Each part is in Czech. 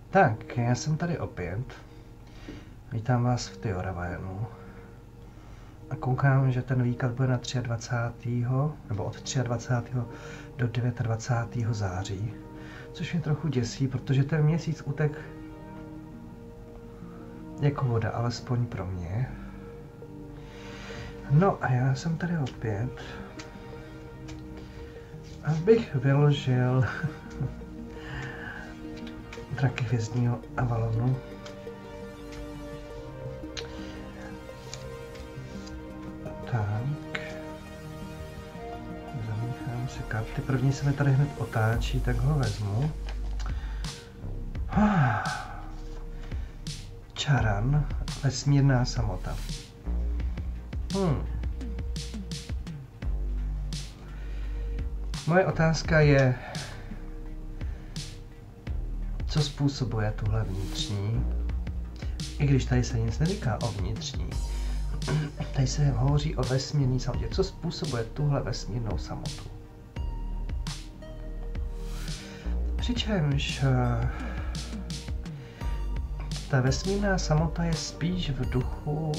Tak, já jsem tady opět. Vítám vás v Theoravajenu. A koukám, že ten výklad bude na 23. nebo od 23. do 29. září. Což mě trochu děsí, protože ten měsíc utek jako voda, alespoň pro mě. No a já jsem tady opět, abych vyložil Draky hvězdního Avalonu. Tak. Zamíchám si karty. První se mi tady hned otáčí, tak ho vezmu. Charan, vesmírná samota. Moje otázka je, co způsobuje tuhle vnitřní, i když tady se nic neříká o vnitřní. Tady se hovoří o vesmírné samotě. Co způsobuje tuhle vesmírnou samotu? Přičemž ta vesmírná samota je spíš v duchu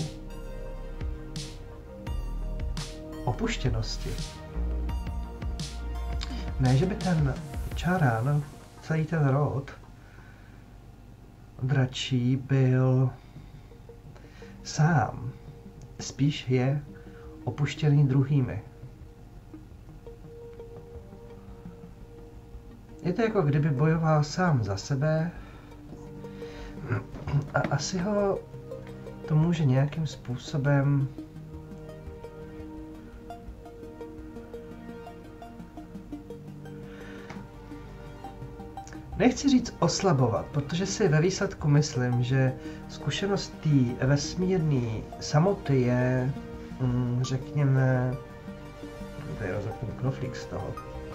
opuštěnosti. Ne, že by ten Charan, celý ten rod dračí byl sám. Spíš je opuštěný druhými. Je to jako kdyby bojoval sám za sebe a asi ho to může nějakým způsobem nechci říct oslabovat, protože si ve výsledku myslím, že zkušenost té vesmírné samoty je, řekněme, tady rozhodnu knoflík z toho.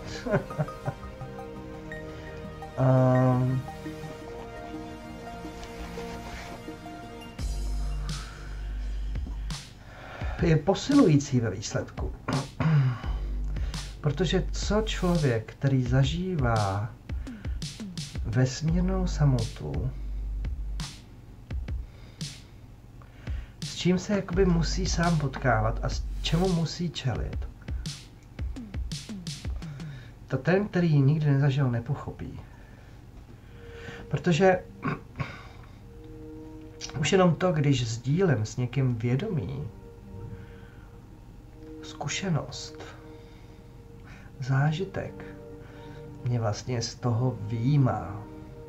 Je posilující ve výsledku. Protože co člověk, který zažívá vesmírnou samotu, s čím se jakoby musí sám potkávat a s čemu musí čelit, to ten, který ji nikdy nezažil, nepochopí. Protože už jenom to, když sdílím s někým vědomí, zkušenost, zážitek, mě vlastně z toho vyjímá.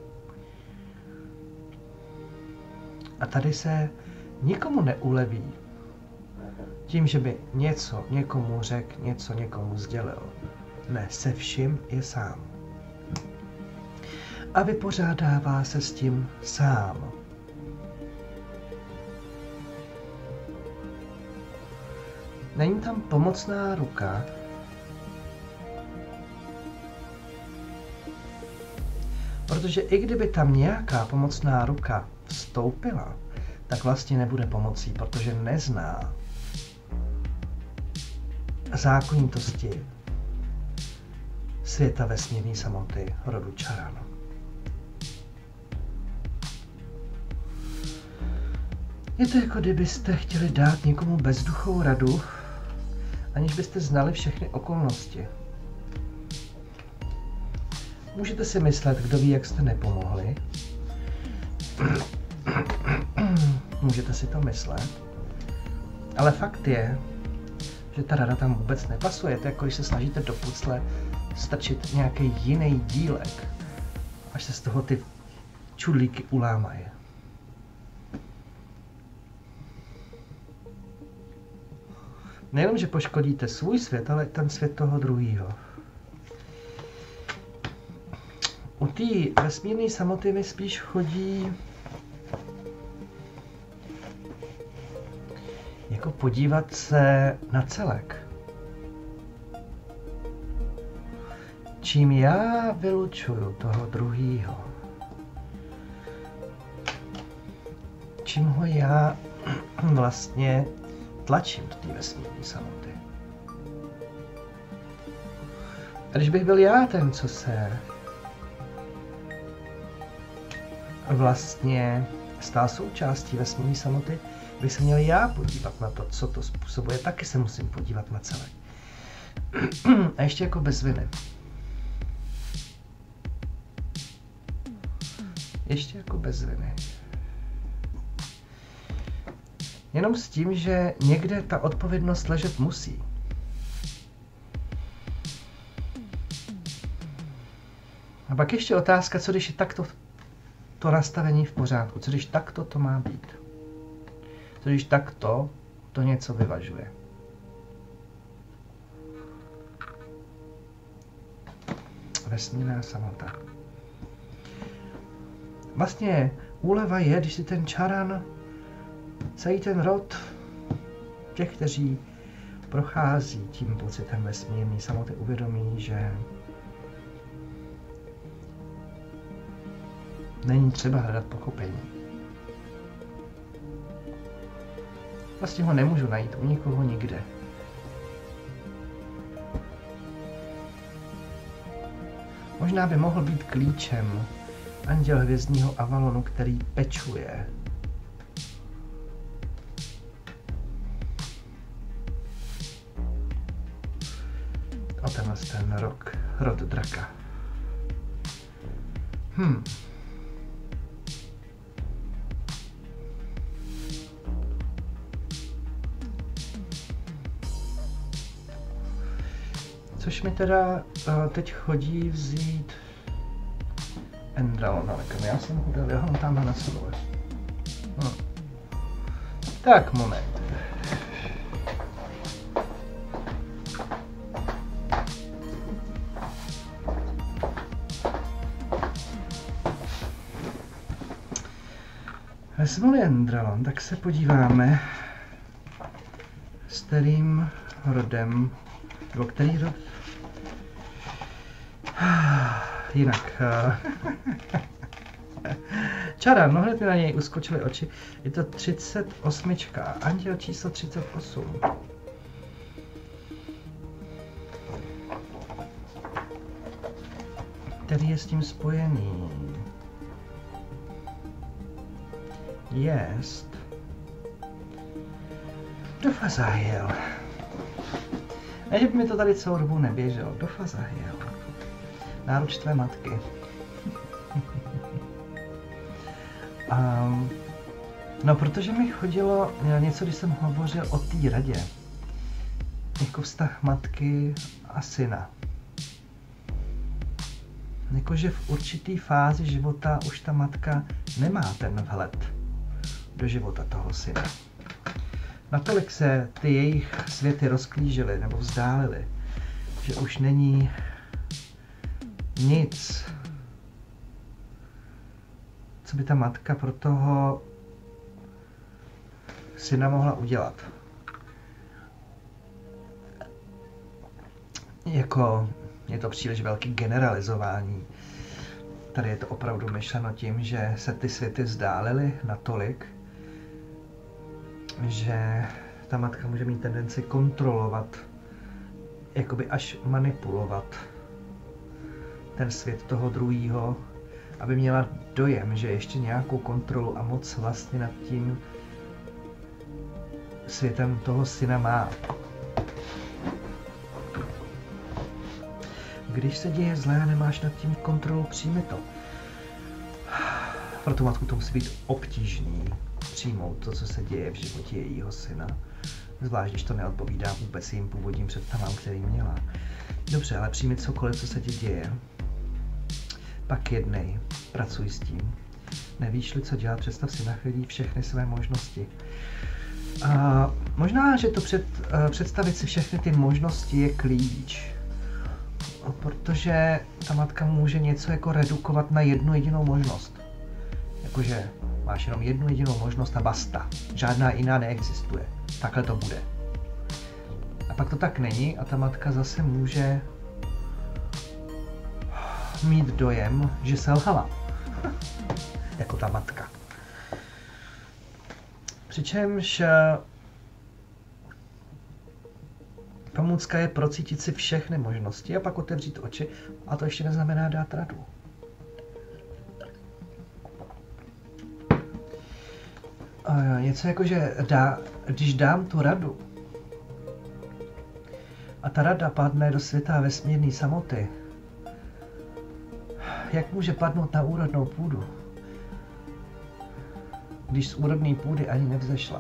A tady se nikomu neuleví tím, že by něco někomu řekl, něco někomu sdělil. Ne, se vším je sám. A vypořádává se s tím sám. Není tam pomocná ruka, protože i kdyby tam nějaká pomocná ruka vstoupila, tak vlastně nebude pomocí, protože nezná zákonitosti světa vesmírné samoty rodu Charan. Je to jako kdybyste chtěli dát někomu bezduchou radu, aniž byste znali všechny okolnosti. Můžete si myslet, kdo ví, jak jste nepomohli. Můžete si to myslet. Ale fakt je, že ta rada tam vůbec nepasuje. To je jako když se snažíte do pucle strčit nějaký jiný dílek, až se z toho ty čudlíky ulámají. Nejenom, že poškodíte svůj svět, ale i ten svět toho druhého. U té vesmírné samoty mi spíš chodí jako podívat se na celek. Čím já vylučuju toho druhého, čím ho já vlastně tlačím do té vesmírné samoty. A když bych byl já ten, co se vlastně stal součástí vesmírné samoty, bych se měl já podívat na to, co to způsobuje. Taky se musím podívat na celé. A ještě jako bez viny. Ještě jako bez viny. Jenom s tím, že někde ta odpovědnost ležet musí. A pak ještě otázka, co když je takto to nastavení v pořádku, co když takto to má být. Co když takto to něco vyvažuje. Vesmírná samota. Vlastně úleva je, když si ten čaran, celý ten rod těch, kteří prochází tím pocitem vesmírný samoty, uvědomí, že není třeba hledat pochopení. Vlastně ho nemůžu najít u nikoho nikde. Možná by mohl být klíčem anděl hvězdního Avalonu, který pečuje o tenhle ten rod draka. Což mi teda teď chodí vzít Endralon, ale kam já jsem ho dal, já ho mám tamhle na sobě. Tak, moment. Vezmu-li Endralon, tak se podíváme, s kterým rodem, nebo který rod? Jinak. Čaran, no hned mi na něj uskočily oči. Je to 38. Anděl číslo 38. Který je s tím spojený? Jest. Do Fazahiel. Ne, že by mi to tady celou dobu neběželo. Do Fazahiel. Náruč tvé matky. No, protože mi chodilo něco, když jsem hovořil o té radě. Jako vztah matky a syna. Jakože v určitý fázi života už ta matka nemá ten vhled do života toho syna. Natolik se ty jejich světy rozklížily nebo vzdálily, že už není nic, co by ta matka pro toho syna mohla udělat. Jako je to příliš velký generalizování. Tady je to opravdu myšleno tím, že se ty světy vzdálily natolik, že ta matka může mít tendenci kontrolovat, jakoby až manipulovat ten svět toho druhého, aby měla dojem, že ještě nějakou kontrolu a moc vlastně nad tím světem toho syna má. Když se děje zlé a nemáš nad tím kontrolu, přijmi to. Pro tu matku to musí být obtížný přijmout to, co se děje v životě jejího syna. Zvlášť, když to neodpovídá vůbec jejím původním představám, který měla. Dobře, ale přijmi cokoliv, co se ti děje. Pak jednej, pracuj s tím. Nevíš-li, co dělat, představ si na chvíli všechny své možnosti. Možná, že to představit si všechny ty možnosti je klíč. Protože ta matka může něco jako redukovat na jednu jedinou možnost. Jakože máš jenom jednu jedinou možnost a basta. Žádná jiná neexistuje. Takhle to bude. A pak to tak není a ta matka zase může mít dojem, že selhala. Jako ta matka. Přičemž pomůcka je procítit si všechny možnosti a pak otevřít oči a to ještě neznamená dát radu. něco jako, že když dám tu radu a ta rada padne do světa vesmírné samoty, jak může padnout na úrodnou půdu, když z úrodné půdy ani nevzešla?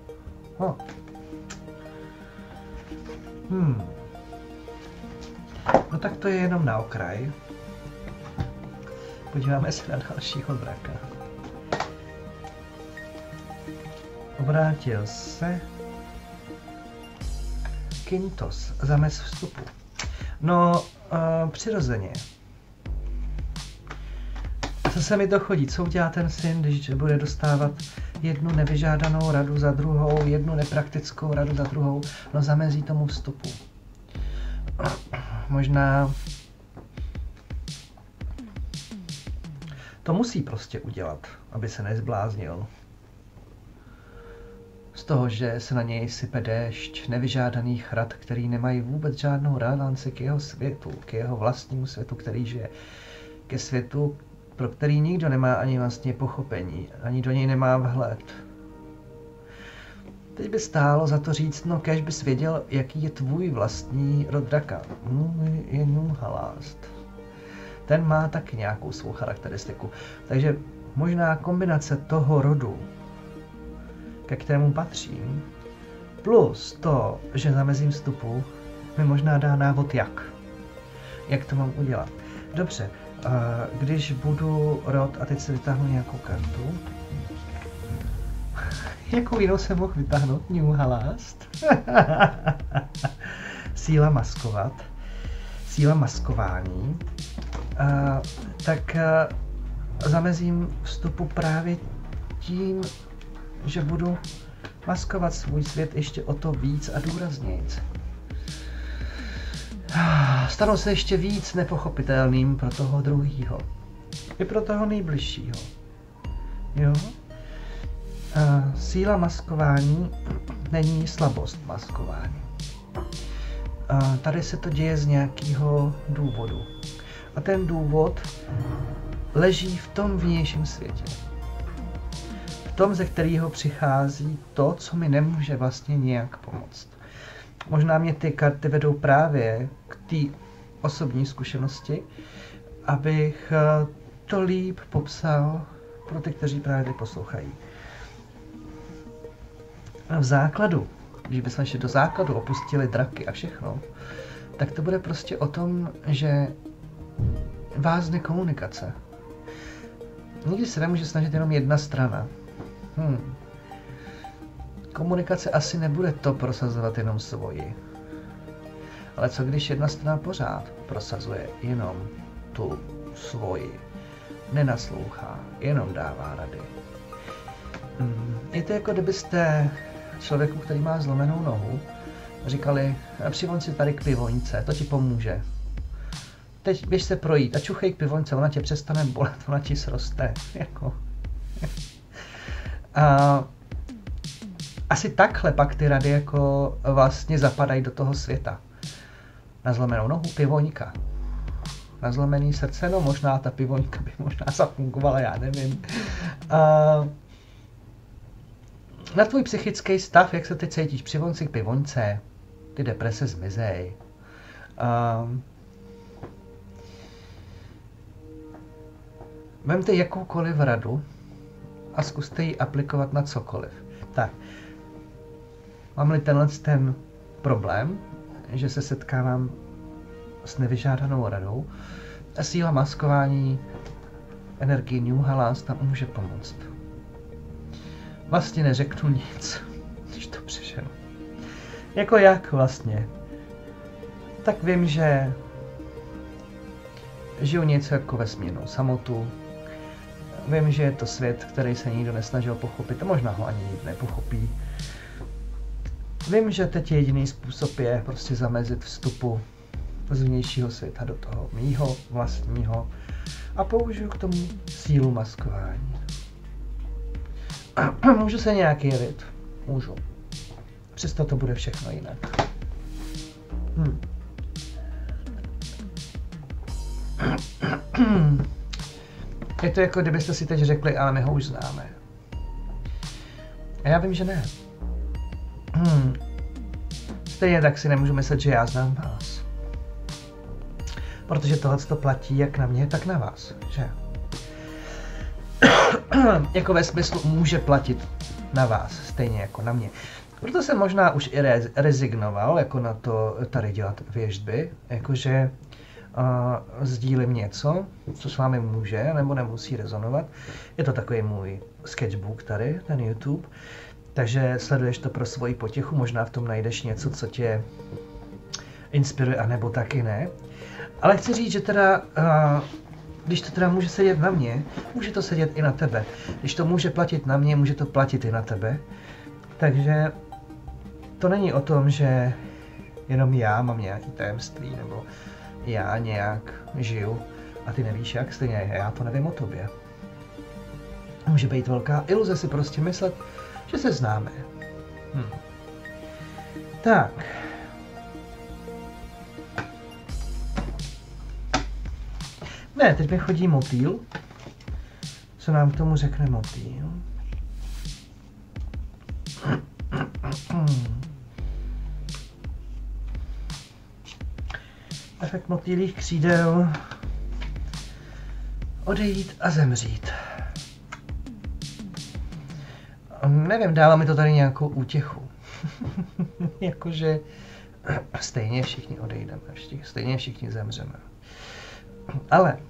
No tak to je jenom na okraj. Podíváme se na dalšího draka. Obrátil se Kintos, zamez vstupu. No, přirozeně. Zase mi to chodí, co udělá ten syn, když bude dostávat jednu nevyžádanou radu za druhou, jednu nepraktickou radu za druhou, no zamezí tomu vstupu. Možná to musí prostě udělat, aby se nezbláznil. Z toho, že se na něj sype déšť nevyžádaných rad, který nemají vůbec žádnou relevanci k jeho světu, k jeho vlastnímu světu, který žije, ke světu, pro který nikdo nemá ani vlastně pochopení, ani do něj nemá vhled. Teď by stálo za to říct, no kéž bys věděl, jaký je tvůj vlastní rod draka. Můj je Nuhalast. Ten má taky nějakou svou charakteristiku. Takže možná kombinace toho rodu, ke kterému patřím, plus to, že zamezím vstupu, mi možná dá návod jak. Jak to mám udělat. Dobře, když budu rod, a teď si vytáhnu nějakou kartu. Jakou jinou jsem mohl vytáhnout? Nuhalast. Síla maskovat. Síla maskování. Tak zamezím vstupu právě tím, že budu maskovat svůj svět ještě o to víc a důraznějc. Stanu se ještě víc nepochopitelným pro toho druhýho. I pro toho nejbližšího. Jo? Síla maskování není slabost maskování. Tady se to děje z nějakého důvodu. A ten důvod leží v tom vnějším světě. V tom, ze kterého přichází to, co mi nemůže vlastně nějak pomoct. Možná mě ty karty vedou právě k té osobní zkušenosti, abych to líp popsal pro ty, kteří právě teď poslouchají. V základu, když bychom šli do základu, opustili draky a všechno, tak to bude prostě o tom, že vázne komunikace. Nikdy se nemůže snažit jenom jedna strana. Komunikace asi nebude to prosazovat jenom svoji. Ale co když jedna strana pořád prosazuje jenom tu svoji, nenaslouchá, jenom dává rady. Je to jako kdybyste člověku, který má zlomenou nohu, říkali, přivoň si tady k pivoňce, to ti pomůže. Teď běž se projít a čuchej k pivoňce, ona tě přestane bolet, ona ti sroste. Jako. Asi takhle pak ty rady jako vlastně zapadají do toho světa. Na zlomenou nohu pivoňka. Na zlomený srdce, no možná ta pivoňka by možná zafungovala, já nevím. Na tvůj psychický stav, jak se teď cítíš, přivoň si k pivoňce, ty deprese zmizej. Vemte jakoukoliv radu a zkuste ji aplikovat na cokoliv. Tak, mám-li ten problém, že se setkávám s nevyžádanou radou, a síla maskování energii Nuhalast tam může pomoct. Vlastně neřeknu nic, když to přeženu. Jako jak vlastně? Tak vím, že žiju něco jako vesmírnou samotu. Vím, že je to svět, který se nikdo nesnažil pochopit a možná ho ani nikdo nepochopí. Vím, že teď jediný způsob je prostě zamezit vstupu z vnějšího světa do toho mýho vlastního a použiju k tomu sílu maskování. Můžu se nějak jevit? Můžu. Přesto to bude všechno jinak. Je to jako kdybyste si teď řekli, ale my ho už známe. A já vím, že ne. Stejně tak si nemůžu myslet, že já znám vás. Protože tohle to platí jak na mě, tak na vás, že? Jako ve smyslu může platit na vás, stejně jako na mě. Proto jsem možná už i rezignoval jako na to tady dělat věštby, jakože sdílím něco, co s vámi může nebo nemusí rezonovat. Je to takový můj sketchbook tady, ten YouTube, takže sleduješ to pro svoji potěchu, možná v tom najdeš něco, co tě inspiruje, anebo taky ne. Ale chci říct, že teda, když to teda může sedět na mě, může to sedět i na tebe. Když to může platit na mě, může to platit i na tebe. Takže to není o tom, že jenom já mám nějaký tajemství, nebo já nějak žiju a ty nevíš jak, stejně já to nevím o tobě. Může být velká iluze si prostě myslet, že se známe. Tak. Ne, teď mi chodí motýl. Co nám k tomu řekne motýl? Efekt motýlích křídel. Odejít a zemřít. Nevím, dává mi to tady nějakou útěchu. Jakože stejně všichni odejdeme, stejně všichni zemřeme. Ale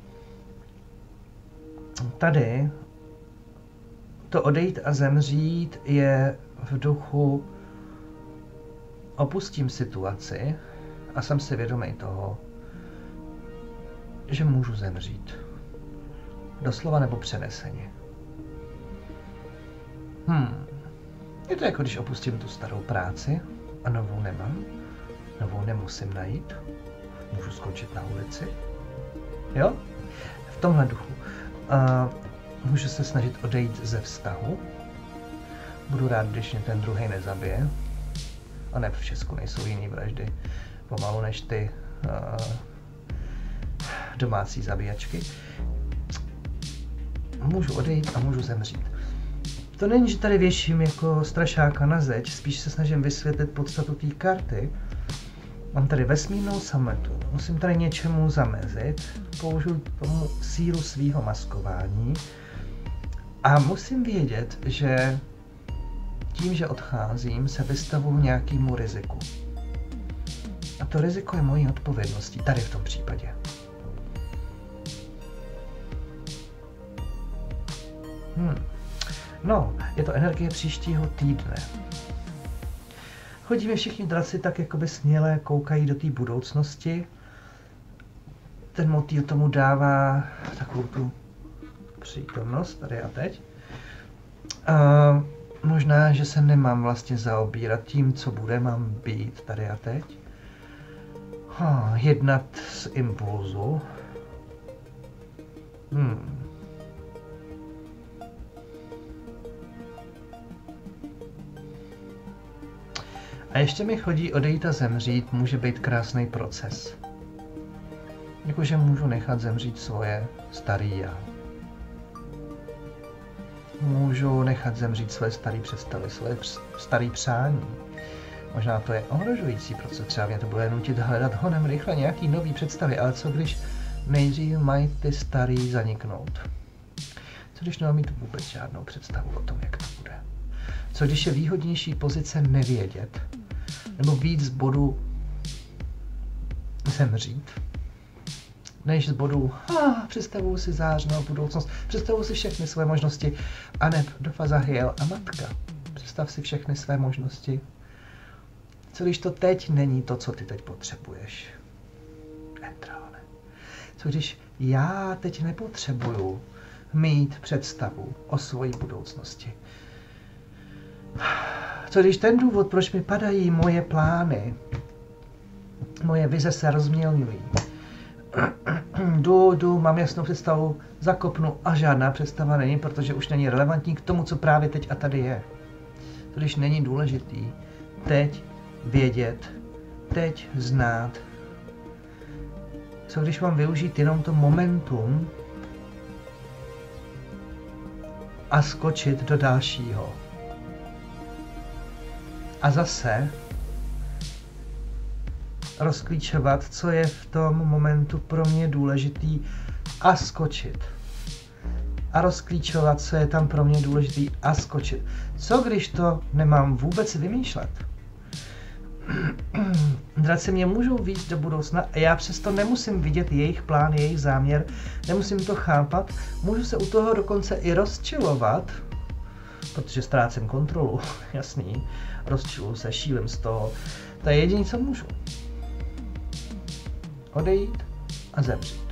tady to odejít a zemřít je v duchu opustím situaci a jsem si vědomý toho, že můžu zemřít. Doslova nebo přeneseně. Je to jako když opustím tu starou práci a novou nemám, novou nemusím najít, můžu skončit na ulici. Jo? V tomhle duchu. Můžu se snažit odejít ze vztahu. Budu rád, když mě ten druhý nezabije. A ne, v Česku nejsou jiný vraždy pomalu než ty domácí zabíjačky. Můžu odejít a můžu zemřít. To není, že tady věším jako strašáka na zeď, spíš se snažím vysvětlit podstatu té karty. Mám tady vesmírnou sametu, musím tady něčemu zamezit, použiju tomu sílu svýho maskování a musím vědět, že tím, že odcházím, se vystavuju nějakému riziku. A to riziko je mojí odpovědností, tady v tom případě. No, je to energie příštího týdne. Chodíme všichni draci tak jakoby směle koukají do té budoucnosti. Ten motýl tomu dává takovou tu přítomnost tady a teď. Možná, že se nemám vlastně zaobírat tím, co bude, mám být tady a teď. Jednat z impulzu. A ještě mi chodí odejít a zemřít, může být krásný proces. Jakože můžu nechat zemřít svoje starý já. Můžu nechat zemřít své staré představy, své staré přání. Možná to je ohrožující proces, třeba mě to bude nutit hledat honem rychle nějaký nový představy, ale co když nejdřív mají ty starý zaniknout? Co když nemám mít vůbec žádnou představu o tom, jak to bude? Co když je výhodnější pozice nevědět, nebo víc z bodu zemřít, než z bodu představuju si zářnou budoucnost, představuju si všechny své možnosti, aneb do Fazahiel a matka. Představ si všechny své možnosti. Co když to teď není to, co ty teď potřebuješ? Entrálne. Co když já teď nepotřebuju mít představu o svojí budoucnosti? Co když ten důvod, proč mi padají moje plány, moje vize se rozmělňují? Jdu, mám jasnou představu, zakopnu a žádná představa není, protože už není relevantní k tomu, co právě teď a tady je. Co když není důležitý teď vědět, teď znát? Co když mám využít jenom to momentum a skočit do dalšího? a zase rozklíčovat, co je v tom momentu pro mě důležitý a skočit. A rozklíčovat, co je tam pro mě důležitý a skočit. Co když to nemám vůbec vymýšlet? Draci mě můžou víc do budoucna a já přesto nemusím vidět jejich plán, jejich záměr, nemusím to chápat, můžu se u toho dokonce i rozčilovat, protože ztrácím kontrolu, jasný, rozčiluju se, šílim z toho, to je jediné, co můžu. Odejít a zemřít.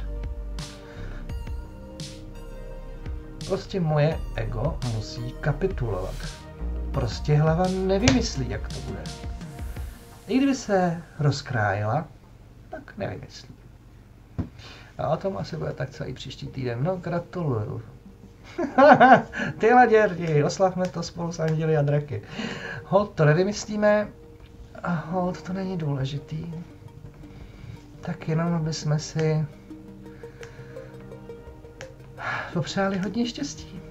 Prostě moje ego musí kapitulovat. Prostě hlava nevymyslí, jak to bude. I kdyby se rozkrájela, tak nevymyslí. A o tom asi bude tak celý příští týden. No, gratuluju. Ty laděrdi, oslavme to spolu s anděli a draky. Hold to nevymyslíme a hold to není důležitý. Tak jenom, aby jsme si popřáli hodně štěstí.